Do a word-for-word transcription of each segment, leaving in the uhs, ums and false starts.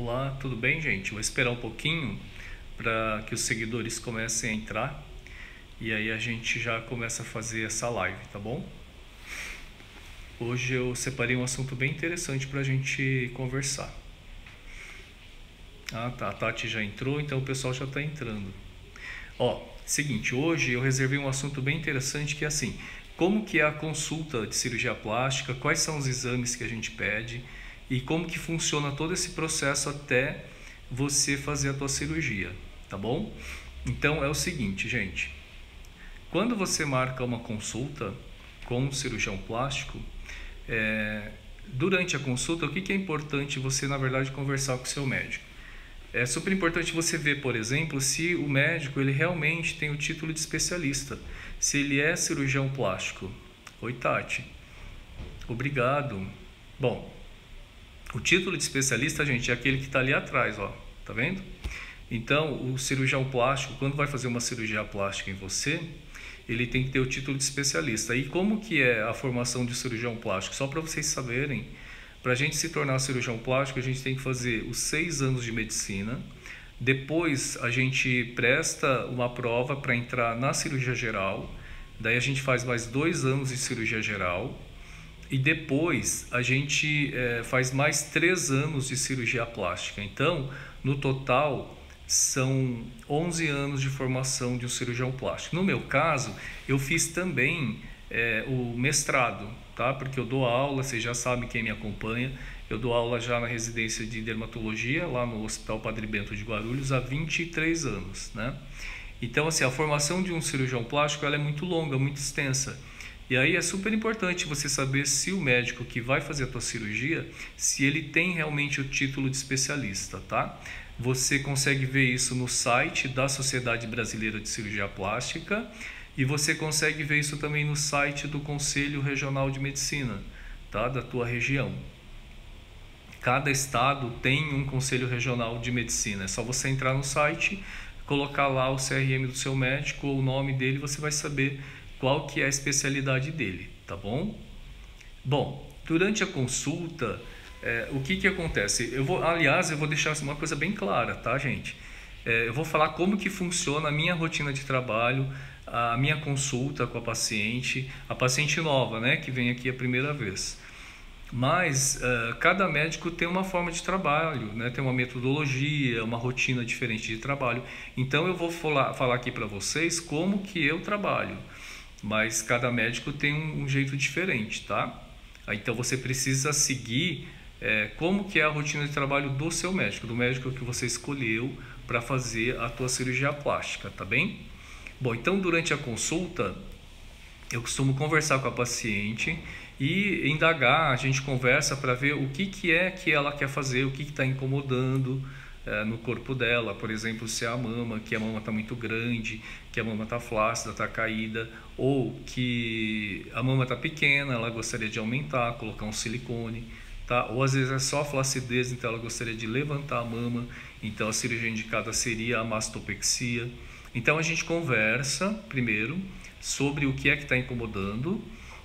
Olá, tudo bem, gente? Vou esperar um pouquinho para que os seguidores comecem a entrar e aí a gente já começa a fazer essa live, tá bom? Hoje eu separei um assunto bem interessante para a gente conversar. Ah, tá, a Tati já entrou, então o pessoal já está entrando. Ó, seguinte, hoje eu reservei um assunto bem interessante que é assim, como que é a consulta de cirurgia plástica, quais são os exames que a gente pede e como que funciona todo esse processo até você fazer a tua cirurgia, tá bom? Então é o seguinte, gente, quando você marca uma consulta com um cirurgião plástico, é, durante a consulta, o que, que é importante você, na verdade, conversar com o seu médico? É super importante você ver, por exemplo, se o médico ele realmente tem o título de especialista, se ele é cirurgião plástico. Oi, Tati. Obrigado. Bom, o título de especialista, gente, é aquele que está ali atrás, ó, tá vendo? Então, o cirurgião plástico, quando vai fazer uma cirurgia plástica em você, ele tem que ter o título de especialista. E como que é a formação de cirurgião plástico? Só para vocês saberem, para a gente se tornar cirurgião plástico, a gente tem que fazer os seis anos de medicina. Depois a gente presta uma prova para entrar na cirurgia geral. Daí a gente faz mais dois anos de cirurgia geral. E depois a gente é, faz mais três anos de cirurgia plástica. Então, no total, são onze anos de formação de um cirurgião plástico. No meu caso, eu fiz também é, o mestrado, tá? Porque eu dou aula, vocês já sabem quem me acompanha, eu dou aula já na residência de dermatologia, lá no Hospital Padre Bento de Guarulhos, há vinte e três anos, né? Então, assim, a formação de um cirurgião plástico ela é muito longa, muito extensa. E aí é super importante você saber se o médico que vai fazer a tua cirurgia, se ele tem realmente o título de especialista, tá? Você consegue ver isso no site da Sociedade Brasileira de Cirurgia Plástica e você consegue ver isso também no site do Conselho Regional de Medicina, tá? Da tua região. Cada estado tem um Conselho Regional de Medicina. É só você entrar no site, colocar lá o C R M do seu médico ou o nome dele, você vai saber qual que é a especialidade dele, tá bom? Bom, durante a consulta, é, o que que acontece? Eu vou, aliás, eu vou deixar uma coisa bem clara, tá, gente? É, eu vou falar como que funciona a minha rotina de trabalho, a minha consulta com a paciente, a paciente nova, né, que vem aqui a primeira vez. Mas uh, cada médico tem uma forma de trabalho, né? Tem uma metodologia, uma rotina diferente de trabalho. Então eu vou falar, falar aqui para vocês como que eu trabalho. Mas cada médico tem um, um jeito diferente, tá? Então você precisa seguir é, como que é a rotina de trabalho do seu médico, do médico que você escolheu para fazer a tua cirurgia plástica, tá bem? Bom, então durante a consulta eu costumo conversar com a paciente e indagar, a gente conversa para ver o que, que é que ela quer fazer, o que está incomodando é, no corpo dela, por exemplo, se é a mama, que a mama está muito grande, que a mama está flácida, está caída, ou que a mama está pequena, ela gostaria de aumentar, colocar um silicone, tá? Ou às vezes é só flacidez, então ela gostaria de levantar a mama, então a cirurgia indicada seria a mastopexia. Então a gente conversa primeiro sobre o que é que está incomodando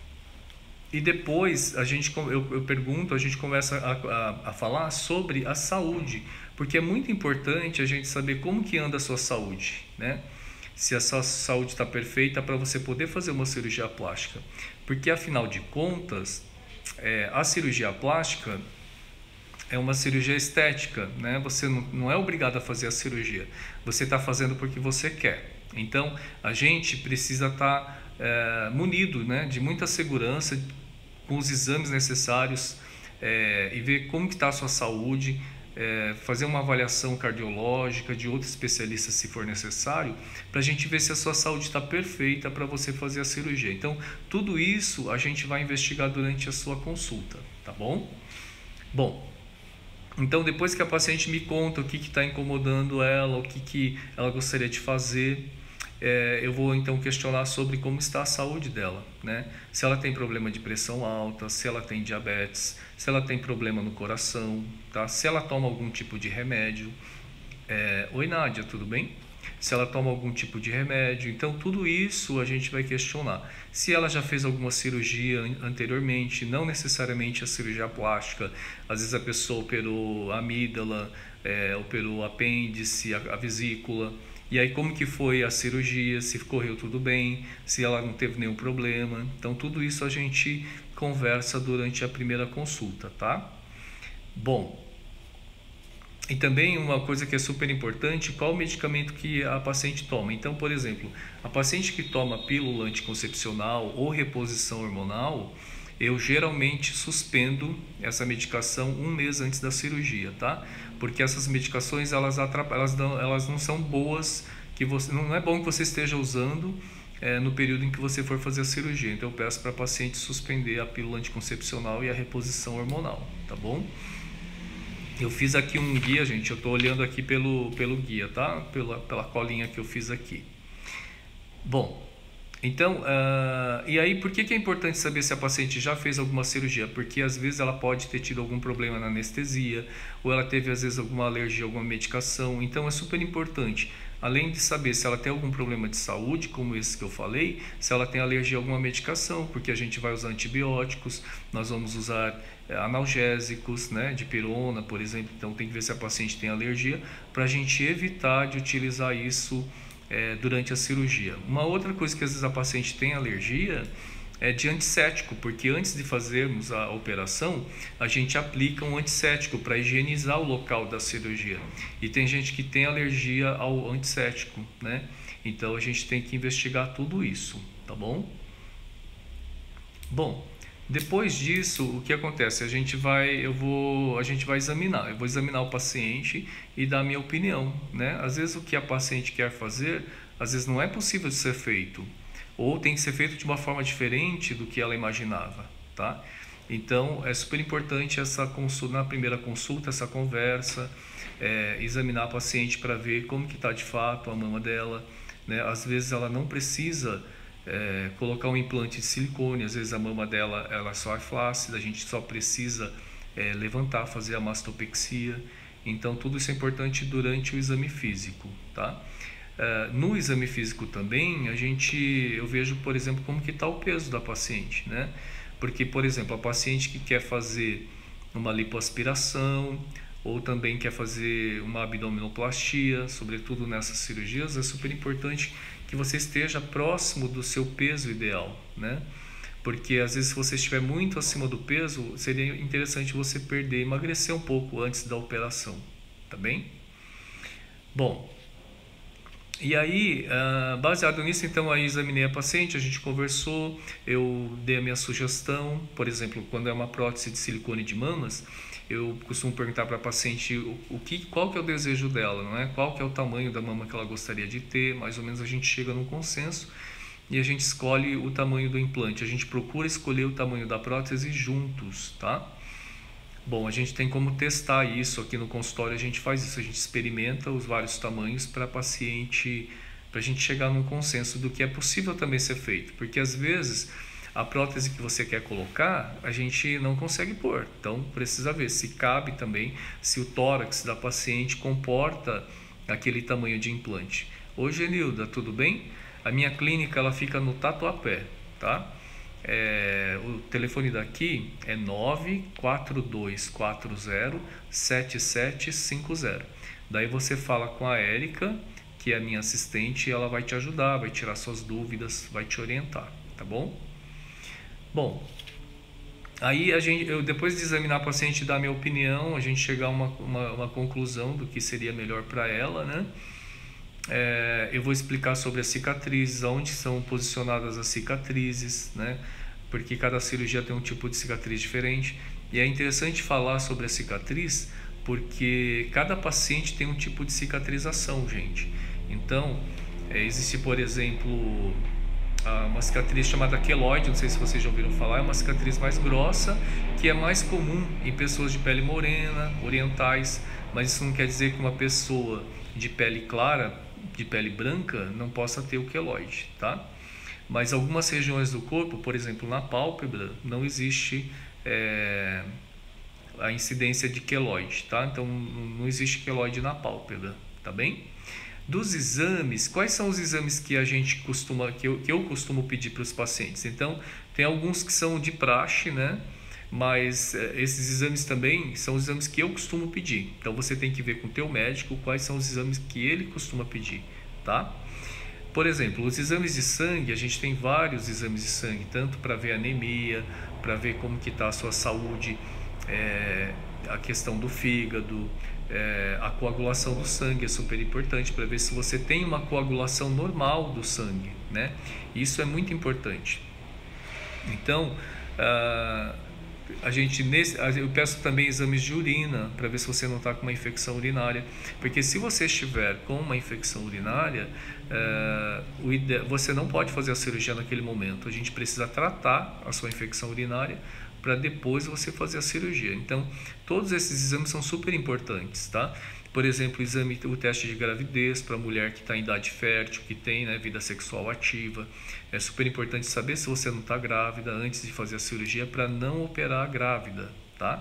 e depois a gente, eu, eu pergunto, a gente começa a, a, a falar sobre a saúde, porque é muito importante a gente saber como que anda a sua saúde, né? Se a sua saúde está perfeita para você poder fazer uma cirurgia plástica, porque afinal de contas, é, a cirurgia plástica é uma cirurgia estética, né? Você não, não é obrigado a fazer a cirurgia, você está fazendo porque você quer. Então, a gente precisa estar é, munido, né, de muita segurança, com os exames necessários é, e ver como está a sua saúde, é, fazer uma avaliação cardiológica de outros especialistas se for necessário, para a gente ver se a sua saúde está perfeita para você fazer a cirurgia. Então, tudo isso a gente vai investigar durante a sua consulta, tá bom? Bom, então depois que a paciente me conta o que está incomodando ela, o que, que ela gostaria de fazer, é, eu vou então questionar sobre como está a saúde dela, né? Se ela tem problema de pressão alta, se ela tem diabetes, se ela tem problema no coração, tá? Se ela toma algum tipo de remédio. É, Oi, Nádia, tudo bem? se ela toma algum tipo de remédio. Então tudo isso a gente vai questionar. Se ela já fez alguma cirurgia anteriormente, não necessariamente a cirurgia plástica, às vezes a pessoa operou a amígdala, é, operou o apêndice, a, a vesícula. E aí como que foi a cirurgia, se correu tudo bem, se ela não teve nenhum problema. Então tudo isso a gente conversa durante a primeira consulta, tá? Bom, e também uma coisa que é super importante, qual o medicamento que a paciente toma. Então, por exemplo, a paciente que toma pílula anticoncepcional ou reposição hormonal, eu geralmente suspendo essa medicação um mês antes da cirurgia, tá? Porque essas medicações, elas, atrapalham, elas, não, elas não são boas, que você, não é bom que você esteja usando é, no período em que você for fazer a cirurgia. Então eu peço para a paciente suspender a pílula anticoncepcional e a reposição hormonal, tá bom? Eu fiz aqui um guia, gente, eu estou olhando aqui pelo, pelo guia, tá? Pela, pela colinha que eu fiz aqui. Bom, então, uh, e aí por que, que é importante saber se a paciente já fez alguma cirurgia? Porque às vezes ela pode ter tido algum problema na anestesia, ou ela teve às vezes alguma alergia a alguma medicação. Então é super importante, além de saber se ela tem algum problema de saúde, como esse que eu falei, se ela tem alergia a alguma medicação, porque a gente vai usar antibióticos, nós vamos usar é, analgésicos, né, de pirona, por exemplo. Então tem que ver se a paciente tem alergia, para a gente evitar de utilizar isso É, durante a cirurgia. Uma outra coisa que às vezes a paciente tem alergia é de antisséptico, porque antes de fazermos a operação, a gente aplica um antisséptico para higienizar o local da cirurgia. E tem gente que tem alergia ao antisséptico, né? Então a gente tem que investigar tudo isso, tá bom? Bom, depois disso, o que acontece? A gente vai, eu vou, a gente vai examinar. Eu vou examinar o paciente e dar a minha opinião, né? Às vezes o que a paciente quer fazer, às vezes não é possível de ser feito, ou tem que ser feito de uma forma diferente do que ela imaginava, tá? Então é super importante essa consulta, na primeira consulta, essa conversa, é, examinar a paciente para ver como que está de fato a mama dela, né? Às vezes ela não precisa É, colocar um implante de silicone, às vezes a mama dela ela só é flácida, a gente só precisa é, levantar, fazer a mastopexia. Então tudo isso é importante durante o exame físico, tá? É, no exame físico também a gente, eu vejo, por exemplo, como que está o peso da paciente, né? Porque, por exemplo, a paciente que quer fazer uma lipoaspiração ou também quer fazer uma abdominoplastia, sobretudo nessas cirurgias, é super importante que você esteja próximo do seu peso ideal, né? Porque às vezes se você estiver muito acima do peso, seria interessante você perder, emagrecer um pouco antes da operação, tá bem? Bom, e aí, baseado nisso, então aí examinei a paciente, a gente conversou, eu dei a minha sugestão, por exemplo, quando é uma prótese de silicone de mamas, eu costumo perguntar para a paciente o, o que, qual que é o desejo dela, não é? Qual que é o tamanho da mama que ela gostaria de ter, mais ou menos a gente chega num consenso e a gente escolhe o tamanho do implante. A gente procura escolher o tamanho da prótese juntos, tá? Bom, a gente tem como testar isso aqui no consultório, a gente faz isso, a gente experimenta os vários tamanhos para a paciente, para a gente chegar num consenso do que é possível também ser feito, porque às vezes a prótese que você quer colocar, a gente não consegue pôr. Então precisa ver se cabe também, se o tórax da paciente comporta aquele tamanho de implante. Oi, Genilda, tudo bem? A minha clínica ela fica no Tatuapé, tá? É, o telefone daqui é nove quatro dois quatro zero sete sete cinco zero. Daí você fala com a Érica, que é a minha assistente, e ela vai te ajudar, vai tirar suas dúvidas, vai te orientar, tá bom? Bom, aí a gente, eu depois de examinar a paciente e dar a minha opinião, a gente chegar a uma, uma, uma conclusão do que seria melhor para ela, né? É, eu vou explicar sobre as cicatrizes, onde são posicionadas as cicatrizes, né? Porque cada cirurgia tem um tipo de cicatriz diferente. E é interessante falar sobre a cicatriz, porque cada paciente tem um tipo de cicatrização, gente. Então, é, existe, por exemplo, uma cicatriz chamada queloide, não sei se vocês já ouviram falar, é uma cicatriz mais grossa, que é mais comum em pessoas de pele morena, orientais, mas isso não quer dizer que uma pessoa de pele clara, de pele branca, não possa ter o queloide, tá? Mas algumas regiões do corpo, por exemplo, na pálpebra, não existe é, a incidência de queloide, tá? Então não existe queloide na pálpebra, tá bem? Dos exames, quais são os exames que a gente costuma, que eu, que eu costumo pedir para os pacientes? Então, tem alguns que são de praxe, né? Mas é, esses exames também são os exames que eu costumo pedir. Então, você tem que ver com o teu médico quais são os exames que ele costuma pedir, tá? Por exemplo, os exames de sangue, a gente tem vários exames de sangue, tanto para ver anemia, para ver como que está a sua saúde, é, a questão do fígado, é, a coagulação do sangue é super importante para ver se você tem uma coagulação normal do sangue, né? Isso é muito importante. Então, uh, a gente nesse, eu peço também exames de urina para ver se você não está com uma infecção urinária, porque se você estiver com uma infecção urinária, uh, o ide... você não pode fazer a cirurgia naquele momento. A gente precisa tratar a sua infecção urinária para depois você fazer a cirurgia. Então, todos esses exames são super importantes, tá? Por exemplo, o exame, o teste de gravidez para mulher que está em idade fértil, que tem, né, vida sexual ativa. É super importante saber se você não está grávida antes de fazer a cirurgia para não operar grávida, tá?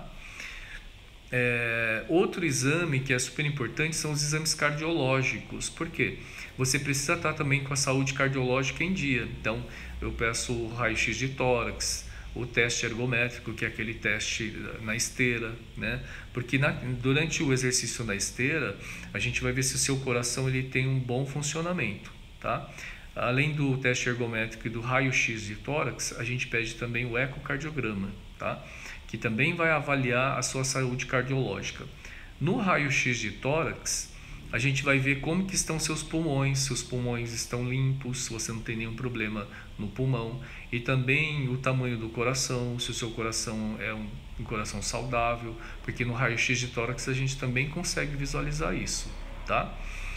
É, outro exame que é super importante são os exames cardiológicos. Por quê? Você precisa estar também com a saúde cardiológica em dia. Então, eu peço o raio-x de tórax, o teste ergométrico, que é aquele teste na esteira, né? Porque na, durante o exercício na esteira, a gente vai ver se o seu coração ele tem um bom funcionamento, tá? Além do teste ergométrico e do raio-x de tórax, a gente pede também o ecocardiograma, tá? Que também vai avaliar a sua saúde cardiológica. No raio-x de tórax, a gente vai ver como que estão seus pulmões, se os pulmões estão limpos, se você não tem nenhum problema no pulmão, e também o tamanho do coração, se o seu coração é um, um coração saudável, porque no raio-x de tórax a gente também consegue visualizar isso, tá?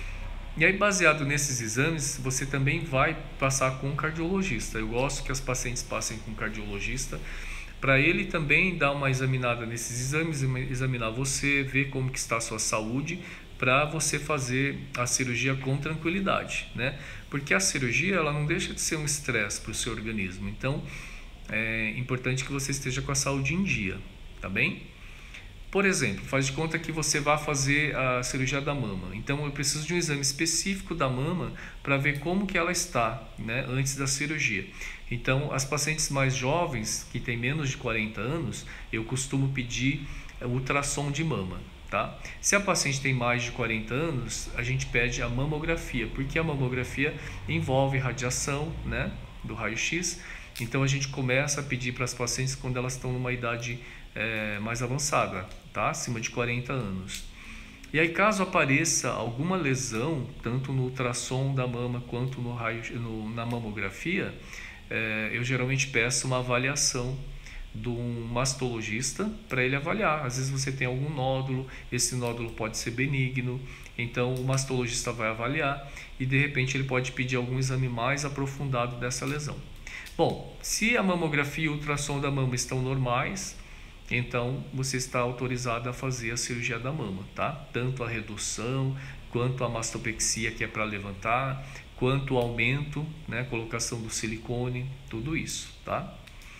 E aí, baseado nesses exames, você também vai passar com um cardiologista. Eu gosto que as pacientes passem com um cardiologista, para ele também dar uma examinada nesses exames, examinar você, ver como que está a sua saúde, para você fazer a cirurgia com tranquilidade, né? Porque a cirurgia ela não deixa de ser um estresse para o seu organismo, então é importante que você esteja com a saúde em dia, tá bem? Por exemplo, faz de conta que você vai fazer a cirurgia da mama, então eu preciso de um exame específico da mama para ver como que ela está, né, antes da cirurgia. Então, as pacientes mais jovens, que têm menos de quarenta anos, eu costumo pedir ultrassom de mama. Tá? Se a paciente tem mais de quarenta anos, a gente pede a mamografia, porque a mamografia envolve radiação, né, do raio-x, então a gente começa a pedir para as pacientes quando elas estão numa idade é, mais avançada, tá? Acima de quarenta anos. E aí, caso apareça alguma lesão, tanto no ultrassom da mama quanto no raio, no, na mamografia, é, eu geralmente peço uma avaliação de um mastologista para ele avaliar. Às vezes você tem algum nódulo, esse nódulo pode ser benigno, então o mastologista vai avaliar e de repente ele pode pedir algum exame mais aprofundado dessa lesão. Bom, se a mamografia e o ultrassom da mama estão normais, então você está autorizado a fazer a cirurgia da mama, tá? Tanto a redução, quanto a mastopexia, que é para levantar, quanto o aumento, né, colocação do silicone, tudo isso, tá?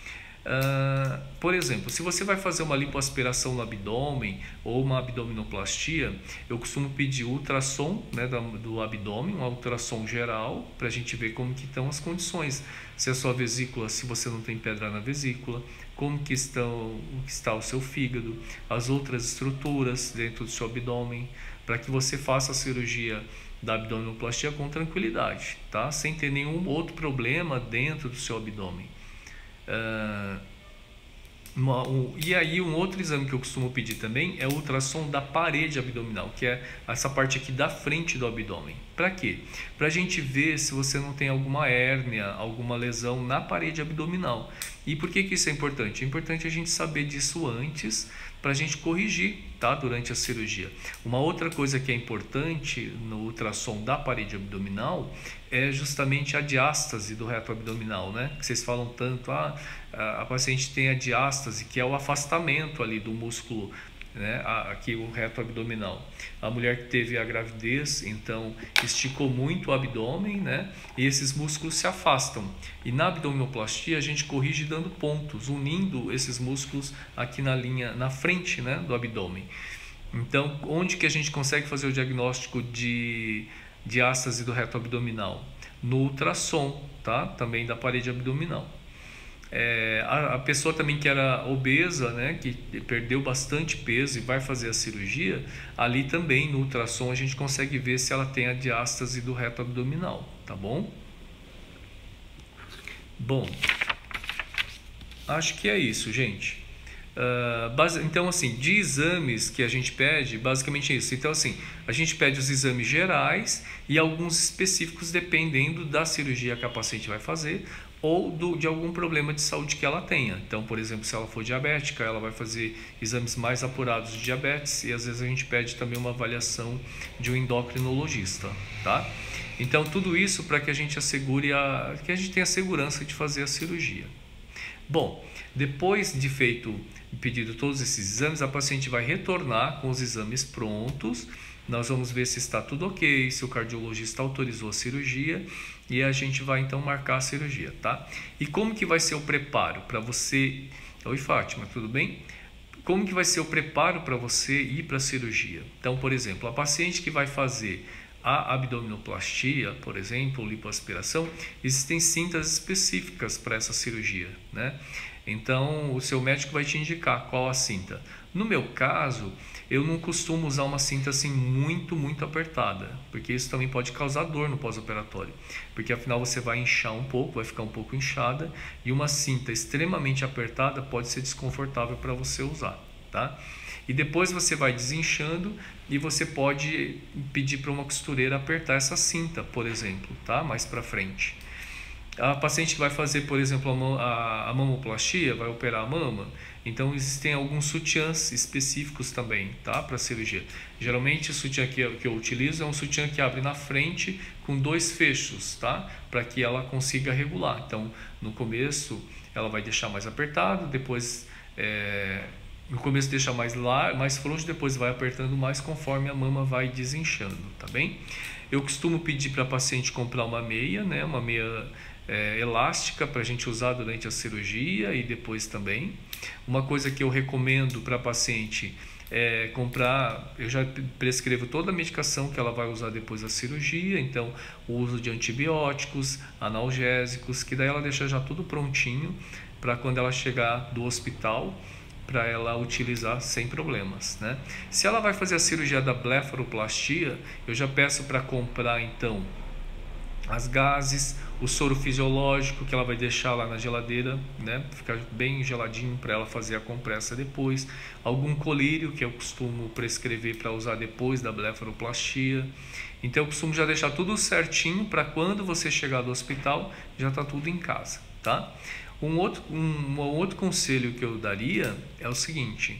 Uh, por exemplo, se você vai fazer uma lipoaspiração no abdômen ou uma abdominoplastia, eu costumo pedir ultrassom, né, do abdômen, um ultrassom geral, para a gente ver como que estão as condições, se a sua vesícula, se você não tem pedra na vesícula, como que estão, que está o seu fígado, as outras estruturas dentro do seu abdômen, para que você faça a cirurgia da abdominoplastia com tranquilidade, tá? Sem ter nenhum outro problema dentro do seu abdômen. Uh, uma, um, e aí um outro exame que eu costumo pedir também é o ultrassom da parede abdominal, que é essa parte aqui da frente do abdômen. Para quê? Para a gente ver se você não tem alguma hérnia, alguma lesão na parede abdominal. E por que que isso é importante? É importante a gente saber disso antes, para a gente corrigir, tá, durante a cirurgia. Uma outra coisa que é importante no ultrassom da parede abdominal é justamente a diástase do reto abdominal, né? Que vocês falam tanto, ah, a paciente tem a diástase, que é o afastamento ali do músculo, né, aqui o reto abdominal. A mulher que teve a gravidez, então esticou muito o abdômen, né, e esses músculos se afastam. E na abdominoplastia a gente corrige dando pontos, unindo esses músculos aqui na linha, na frente, né, do abdômen. Então, onde que a gente consegue fazer o diagnóstico de diástase do reto abdominal? No ultrassom, tá? Também da parede abdominal. É, a, a pessoa também que era obesa, né, que perdeu bastante peso e vai fazer a cirurgia, ali também no ultrassom a gente consegue ver se ela tem a diástase do reto abdominal, tá bom? Bom, acho que é isso, gente. Uh, base, então, assim, de exames que a gente pede, basicamente é isso. Então, assim, a gente pede os exames gerais e alguns específicos dependendo da cirurgia que a paciente vai fazer ou do, de algum problema de saúde que ela tenha. Então, por exemplo, se ela for diabética, ela vai fazer exames mais apurados de diabetes e às vezes a gente pede também uma avaliação de um endocrinologista, tá? Então, tudo isso para que a gente assegure a, que a gente tenha segurança de fazer a cirurgia. Bom, depois de feito pedido todos esses exames, a paciente vai retornar com os exames prontos. Nós vamos ver se está tudo ok, se o cardiologista autorizou a cirurgia e a gente vai então marcar a cirurgia, tá? E como que vai ser o preparo para você... Oi, Fátima, tudo bem? Como que vai ser o preparo para você ir para a cirurgia? Então, por exemplo, a paciente que vai fazer a abdominoplastia, por exemplo, lipoaspiração, existem cintas específicas para essa cirurgia, né? Então, o seu médico vai te indicar qual a cinta. No meu caso, eu não costumo usar uma cinta assim muito, muito apertada, porque isso também pode causar dor no pós-operatório, porque afinal você vai inchar um pouco, vai ficar um pouco inchada, e uma cinta extremamente apertada pode ser desconfortável para você usar, tá? E depois você vai desinchando e você pode pedir para uma costureira apertar essa cinta, por exemplo, tá? Mais para frente. A paciente que vai fazer, por exemplo, a, a mamoplastia, vai operar a mama, então existem alguns sutiãs específicos também, tá? Para cirurgia. Geralmente o sutiã que eu, que eu utilizo é um sutiã que abre na frente com dois fechos, tá? Para que ela consiga regular. Então, no começo ela vai deixar mais apertado, depois... É, no começo deixa mais, lá, mais frouxo, depois vai apertando mais conforme a mama vai desinchando, tá bem? Eu costumo pedir para a paciente comprar uma meia, né? Uma meia é, elástica para a gente usar durante a cirurgia e depois também. Uma coisa que eu recomendo para a paciente é comprar, eu já prescrevo toda a medicação que ela vai usar depois da cirurgia, então o uso de antibióticos, analgésicos, que daí ela deixa já tudo prontinho para quando ela chegar do hospital, para ela utilizar sem problemas, né? Se ela vai fazer a cirurgia da blefaroplastia, eu já peço para comprar então as gases, o soro fisiológico que ela vai deixar lá na geladeira, né? Ficar bem geladinho para ela fazer a compressa depois, algum colírio que eu costumo prescrever para usar depois da blefaroplastia. Então eu costumo já deixar tudo certinho para quando você chegar do hospital já está tudo em casa, tá? Um outro, um, um outro conselho que eu daria é o seguinte,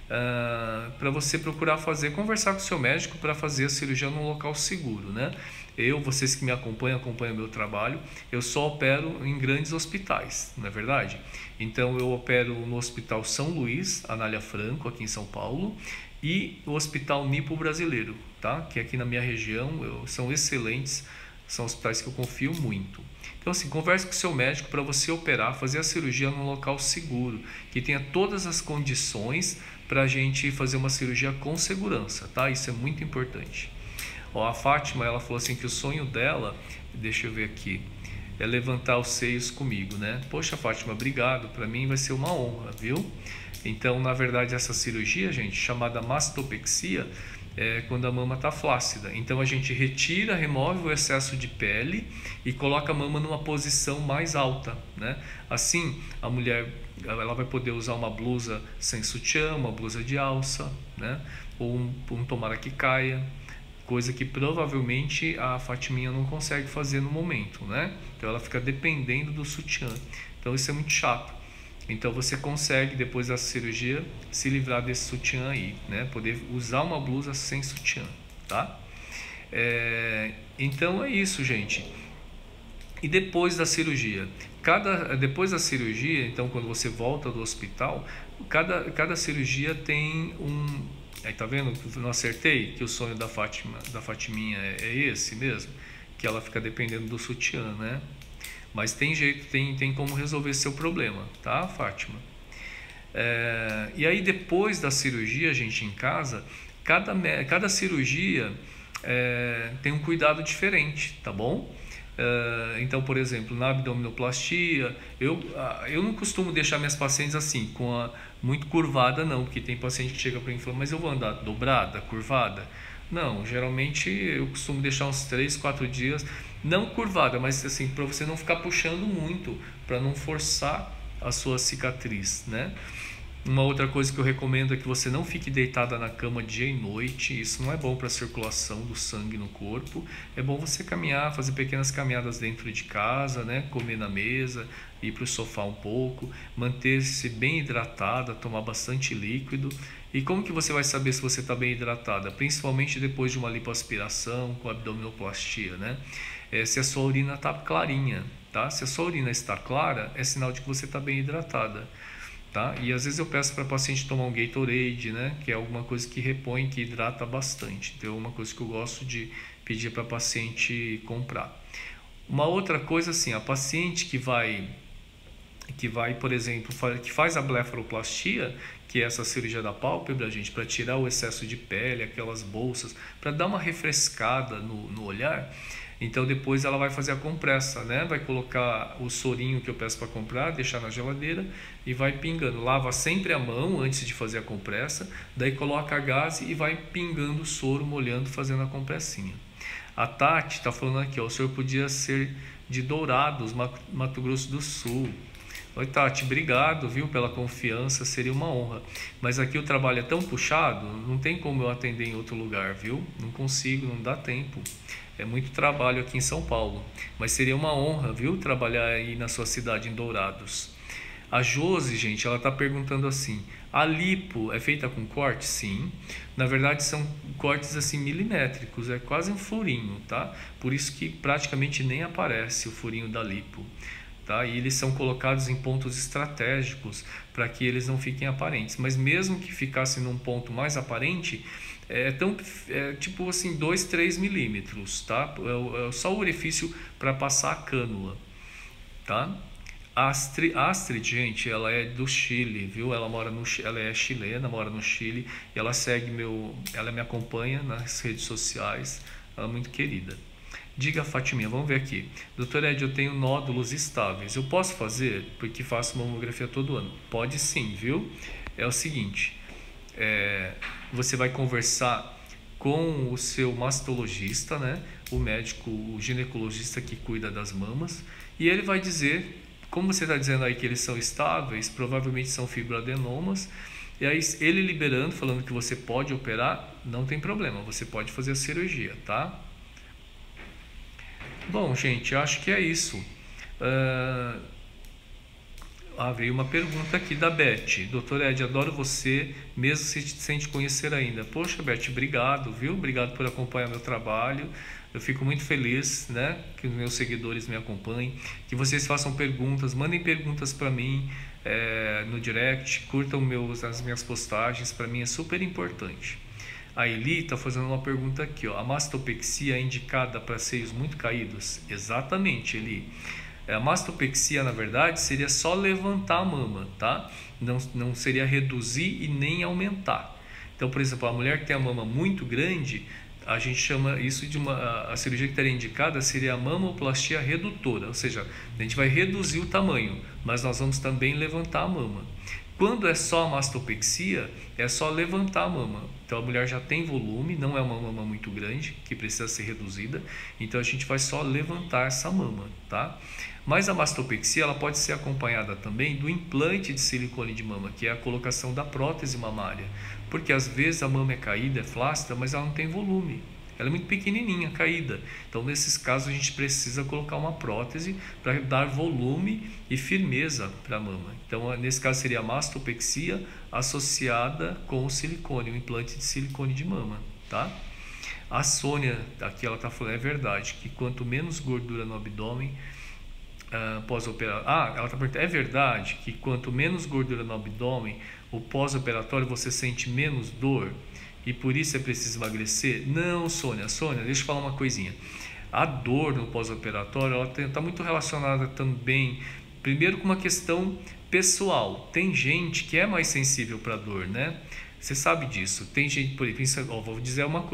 uh, para você procurar fazer, conversar com o seu médico para fazer a cirurgia num local seguro, né? Eu, vocês que me acompanham, acompanham o meu trabalho, eu só opero em grandes hospitais, não é verdade? Então eu opero no Hospital São Luís, Anália Franco, aqui em São Paulo, e o Hospital Nipo Brasileiro, tá? Que aqui na minha região eu, são excelentes, são hospitais que eu confio muito. Então assim, converse com o seu médico para você operar, fazer a cirurgia num local seguro, que tenha todas as condições para a gente fazer uma cirurgia com segurança, tá? Isso é muito importante. Ó, a Fátima, ela falou assim que o sonho dela, deixa eu ver aqui, é levantar os seios comigo, né? Poxa, Fátima, obrigado, para mim vai ser uma honra, viu? Então, na verdade, essa cirurgia, gente, chamada mastopexia, é quando a mama está flácida. Então a gente retira, remove o excesso de pele e coloca a mama numa posição mais alta, né? Assim, a mulher ela vai poder usar uma blusa sem sutiã, uma blusa de alça, né? Ou um, um tomara que caia, coisa que provavelmente a Fatiminha não consegue fazer no momento, né? Então ela fica dependendo do sutiã. Então isso é muito chato. Então você consegue, depois da cirurgia, se livrar desse sutiã aí, né? Poder usar uma blusa sem sutiã, tá? É, então é isso, gente. E depois da cirurgia? Cada, depois da cirurgia, então quando você volta do hospital, cada, cada cirurgia tem um... Aí tá vendo? Não acertei que o sonho da Fátima, da Fatiminha é, é esse mesmo? Que ela fica dependendo do sutiã, né? Mas tem jeito, tem, tem como resolver seu problema, tá, Fátima? É, e aí depois da cirurgia, gente, em casa, cada, cada cirurgia é, tem um cuidado diferente, tá bom? Uh, então, por exemplo, na abdominoplastia, eu, uh, eu não costumo deixar minhas pacientes assim, com a muito curvada não, porque tem paciente que chega para mim e fala, mas eu vou andar dobrada, curvada? Não, geralmente eu costumo deixar uns três, quatro dias, não curvada, mas assim, para você não ficar puxando muito, para não forçar a sua cicatriz, né? Uma outra coisa que eu recomendo é que você não fique deitada na cama dia e noite. Isso não é bom para a circulação do sangue no corpo. É bom você caminhar, fazer pequenas caminhadas dentro de casa, né? Comer na mesa, ir para o sofá um pouco, manter-se bem hidratada, tomar bastante líquido. E como que você vai saber se você está bem hidratada? Principalmente depois de uma lipoaspiração com abdominoplastia, né? É, se a sua urina está clarinha, tá? Se a sua urina está clara, é sinal de que você está bem hidratada. Tá? E às vezes eu peço para o paciente tomar um Gatorade, né? Que é alguma coisa que repõe, que hidrata bastante. Então é uma coisa que eu gosto de pedir para a paciente comprar. Uma outra coisa assim, a paciente que vai, que vai, por exemplo, que faz a blefaroplastia, que é essa cirurgia da pálpebra, gente, para tirar o excesso de pele, aquelas bolsas, para dar uma refrescada no, no olhar. Então depois ela vai fazer a compressa, né? Vai colocar o sorinho que eu peço para comprar, deixar na geladeira e vai pingando. Lava sempre a mão antes de fazer a compressa, daí coloca a gás e vai pingando o soro, molhando, fazendo a compressinha. A Tati está falando aqui, ó, o senhor podia ser de Dourados, Mato Grosso do Sul. Oi Tati, obrigado, viu, pela confiança, seria uma honra. Mas aqui o trabalho é tão puxado, não tem como eu atender em outro lugar, viu? Não consigo, não dá tempo. É muito trabalho aqui em São Paulo, mas seria uma honra, viu, trabalhar aí na sua cidade, em Dourados. A Josi, gente, ela está perguntando assim, a lipo é feita com corte? Sim. Na verdade são cortes assim milimétricos, é quase um furinho, tá? Por isso que praticamente nem aparece o furinho da lipo. Tá? E eles são colocados em pontos estratégicos para que eles não fiquem aparentes. Mas mesmo que ficasse num ponto mais aparente, é, tão, é tipo assim, dois, três milímetros, tá? É, é só o orifício para passar a cânula, tá? A Astrid, Astrid, gente, ela é do Chile, viu? Ela mora no, ela é chilena, mora no Chile, e ela segue meu, ela me acompanha nas redes sociais, ela é muito querida. Diga, Fatiminha, vamos ver aqui. Doutor Ed, eu tenho nódulos estáveis. Eu posso fazer? Porque faço mamografia todo ano. Pode sim, viu? É o seguinte, é, você vai conversar com o seu mastologista, né? O médico, o ginecologista que cuida das mamas, e ele vai dizer, como você está dizendo aí que eles são estáveis, provavelmente são fibroadenomas, e aí ele liberando, falando que você pode operar, não tem problema, você pode fazer a cirurgia, tá? Bom, gente, eu acho que é isso. Uh, ah, veio uma pergunta aqui da Beth. Doutor Ed, adoro você, mesmo sem te conhecer ainda. Poxa, Beth, obrigado, viu? Obrigado por acompanhar meu trabalho. Eu fico muito feliz, né, que os meus seguidores me acompanhem, que vocês façam perguntas, mandem perguntas para mim é, no direct, curtam meus, as minhas postagens, para mim é super importante. A Eli está fazendo uma pergunta aqui, ó. A mastopexia é indicada para seios muito caídos? Exatamente, Eli. A mastopexia, na verdade, seria só levantar a mama, tá? Não, não seria reduzir e nem aumentar. Então, por exemplo, a mulher que tem a mama muito grande, a gente chama isso de uma... A cirurgia que estaria indicada seria a mamoplastia redutora, ou seja, a gente vai reduzir o tamanho, mas nós vamos também levantar a mama. Quando é só a mastopexia, é só levantar a mama. Então a mulher já tem volume, não é uma mama muito grande, que precisa ser reduzida. Então a gente vai só levantar essa mama, tá? Mas a mastopexia, ela pode ser acompanhada também do implante de silicone de mama, que é a colocação da prótese mamária. Porque às vezes a mama é caída, é flácida, mas ela não tem volume. Ela é muito pequenininha, caída. Então, nesses casos, a gente precisa colocar uma prótese para dar volume e firmeza para a mama. Então, nesse caso, seria a mastopexia associada com o silicone, o implante de silicone de mama, tá? A Sônia, aqui ela está falando, é verdade, que quanto menos gordura no abdômen, uh, pós-operatório... Ah, ela está perguntando, é verdade que quanto menos gordura no abdômen, o pós-operatório você sente menos dor? E por isso é preciso emagrecer? Não, Sônia. Sônia, deixa eu falar uma coisinha. A dor no pós-operatório está muito relacionada também, primeiro, com uma questão pessoal. Tem gente que é mais sensível para dor, né? Você sabe disso. Tem gente, por exemplo, ó, vou dizer uma coisa.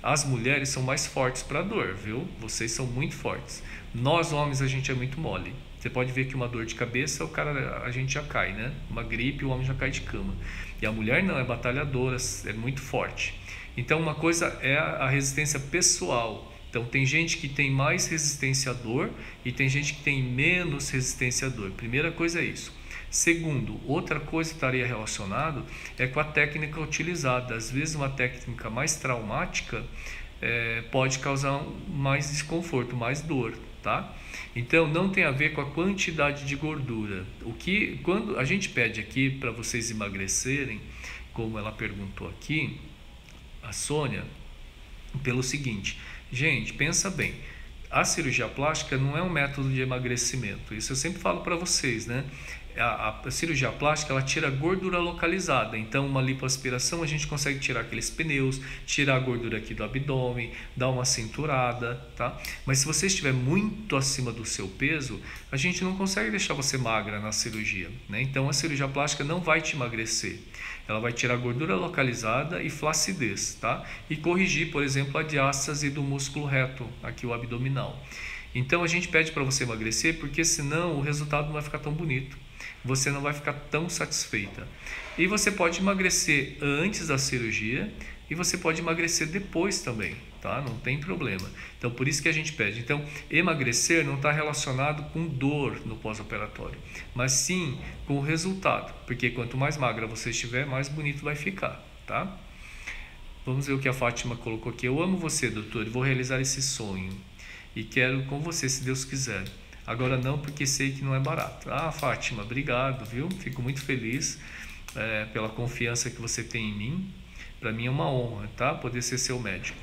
As mulheres são mais fortes para dor, viu? Vocês são muito fortes. Nós homens a gente é muito mole. Você pode ver que uma dor de cabeça, o cara, a gente já cai, né? Uma gripe, o homem já cai de cama. E a mulher não, é batalhadora, é muito forte. Então uma coisa é a resistência pessoal. Então tem gente que tem mais resistência à dor e tem gente que tem menos resistência à dor. Primeira coisa é isso. Segundo, outra coisa que estaria relacionado é com a técnica utilizada. Às vezes uma técnica mais traumática é, pode causar mais desconforto, mais dor, tá? Então não tem a ver com a quantidade de gordura. O que, quando a gente pede aqui para vocês emagrecerem, como ela perguntou aqui, a Sônia, pelo seguinte, gente, pensa bem, a cirurgia plástica não é um método de emagrecimento, isso eu sempre falo para vocês, né? A, a cirurgia plástica, ela tira gordura localizada. Então uma lipoaspiração a gente consegue tirar aqueles pneus, tirar a gordura aqui do abdômen, dar uma cinturada, tá? Mas se você estiver muito acima do seu peso, a gente não consegue deixar você magra na cirurgia, né? Então a cirurgia plástica não vai te emagrecer, ela vai tirar gordura localizada e flacidez, tá? E corrigir, por exemplo, a diástase do músculo reto, aqui o abdominal. Então a gente pede para você emagrecer porque senão o resultado não vai ficar tão bonito, você não vai ficar tão satisfeita. E você pode emagrecer antes da cirurgia e você pode emagrecer depois também, tá? Não tem problema. Então por isso que a gente pede. Então emagrecer não está relacionado com dor no pós-operatório, mas sim com o resultado, porque quanto mais magra você estiver, mais bonito vai ficar, tá? Vamos ver o que a Fátima colocou aqui. Eu amo você, doutor, e vou realizar esse sonho e quero com você, se Deus quiser. Agora não, porque sei que não é barato. Ah, Fátima, obrigado, viu? Fico muito feliz é, pela confiança que você tem em mim. Para mim é uma honra, tá? Poder ser seu médico.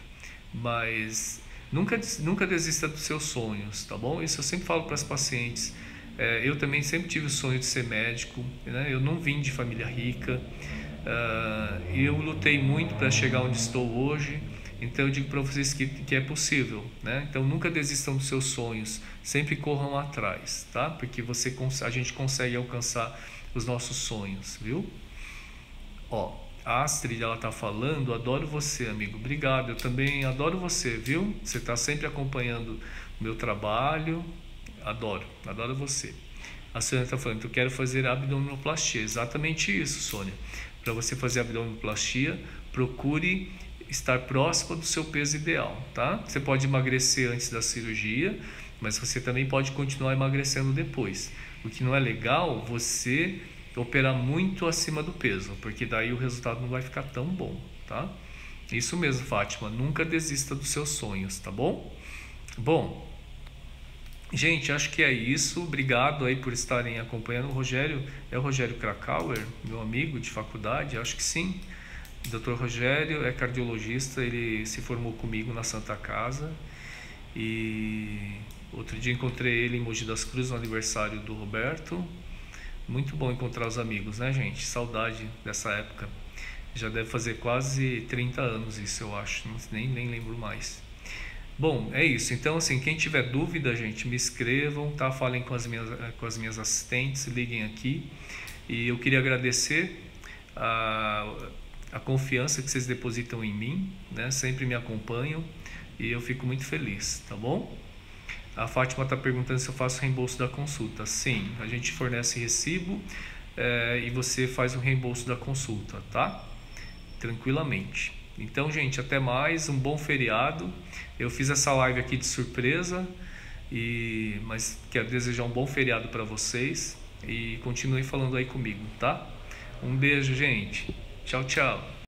Mas nunca, nunca desista dos seus sonhos, tá bom? Isso eu sempre falo para as pacientes. É, eu também sempre tive o sonho de ser médico, né? Eu não vim de família rica. Uh, eu lutei muito para chegar onde estou hoje. Então eu digo para vocês que, que é possível, né? Então nunca desistam dos seus sonhos, sempre corram atrás, tá? Porque você, a gente consegue alcançar os nossos sonhos, viu? Ó, a Astrid, ela tá falando, adoro você, amigo, obrigado, eu também adoro você, viu? Você tá sempre acompanhando o meu trabalho, adoro, adoro você. A Sônia tá falando, eu quero fazer abdominoplastia, exatamente isso, Sônia. Para você fazer abdominoplastia, procure estar próximo do seu peso ideal, tá? Você pode emagrecer antes da cirurgia, mas você também pode continuar emagrecendo depois. O que não é legal, você operar muito acima do peso, porque daí o resultado não vai ficar tão bom, tá? Isso mesmo, Fátima, nunca desista dos seus sonhos, tá bom? Bom, gente, acho que é isso. Obrigado aí por estarem acompanhando. O Rogério, é o Rogério Krakauer, meu amigo de faculdade? Acho que sim. doutor Rogério é cardiologista, ele se formou comigo na Santa Casa e outro dia encontrei ele em Mogi das Cruzes no aniversário do Roberto. Muito bom encontrar os amigos, né, gente? Saudade dessa época. Já deve fazer quase trinta anos isso, eu acho, nem, nem lembro mais. Bom, é isso. Então, assim, quem tiver dúvida, gente, me escrevam, tá? Falem com as minhas, com as minhas assistentes, liguem aqui. E eu queria agradecer a... a confiança que vocês depositam em mim, né? Sempre me acompanham e eu fico muito feliz, tá bom? A Fátima está perguntando se eu faço reembolso da consulta. Sim, a gente fornece recibo é, e você faz o reembolso da consulta, tá? Tranquilamente. Então, gente, até mais, um bom feriado. Eu fiz essa live aqui de surpresa, e mas quero desejar um bom feriado para vocês e continuem falando aí comigo, tá? Um beijo, gente. Tchau, tchau.